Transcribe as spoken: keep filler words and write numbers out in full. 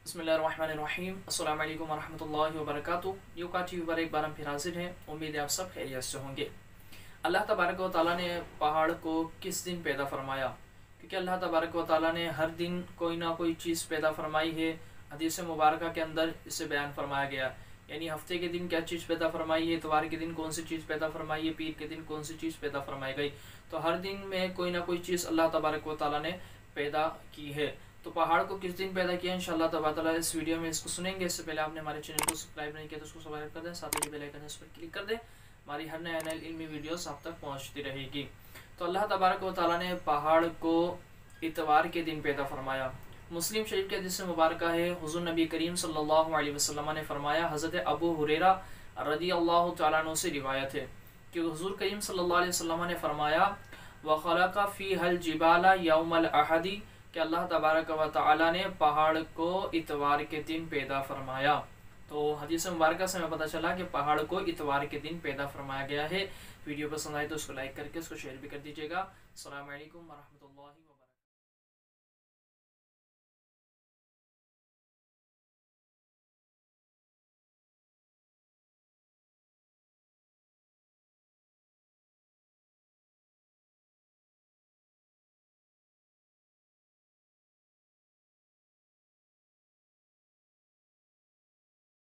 बिस्मिल्लाहिर्रहमानिर्रहीम अस्सलाम वालेकुम वरहमतुल्लाहि वबरकातुहू। यूका टीवी पर एक बार हम फिर हाजिर हैं। उम्मीद है आप सब खैरियत से होंगे। अल्लाह तबारक व तआला ने पहाड़ को किस दिन पैदा फरमाया? क्योंकि अल्लाह तबारक व तआला ने हर दिन कोई ना कोई चीज़ पैदा फरमाई है। हदीस मुबारक के अंदर इससे बयान फरमाया गया, यानी हफ्ते के दिन क्या चीज़ पैदा फरमाई है, इतवार के दिन कौन सी चीज़ पैदा फरमाई है, पीर के दिन कौन सी चीज़ पैदा फरमाई गई। तो हर दिन में कोई ना कोई चीज़ अल्लाह तबारक व तआला ने पैदा की है। तो पहाड़ को किस दिन पैदा किया, इंशाअल्लाह तबारक व तआला इस वीडियो में इसको सुनेंगे। इससे पहले आपने हमारे चैनल को सब्सक्राइब नहीं किया तो उसको सब्सक्राइब कर दें, साथ ही बेल आइकन इस पर क्लिक कर दें। हमारी हर नया नई इल्मी वीडियोस आप तक पहुंचती रहेगी। तो अल्लाह तबारक व तआला ने पहाड़ को इतवार के दिन पैदा फरमाया। मुस्लिम शरीफ के हदीस मुबारक है, हुज़ूर नबी करीम सल्लल्लाहु अलैहि वसल्लम ने फरमाया, हज़रत अबू हुरैरा रज़ियल्लाहु तआला अन्हु से रिवायत है कि हुज़ूर करीम सल्लल्लाहु अलैहि वसल्लम ने फरमाया, व खलक़ फ़ीहल जिबाला यौमल अहदी, कि अल्लाह तबारक व तआला ने पहाड़ को इतवार के दिन पैदा फरमाया। तो हदीस मुबारक से हमें पता चला कि पहाड़ को इतवार के दिन पैदा फरमाया गया है। वीडियो पसंद आए तो उसको लाइक करके उसको शेयर भी कर दीजिएगा। अस्सलामु अलैकुम वरहमतुल्लाहि वबरकातुहू।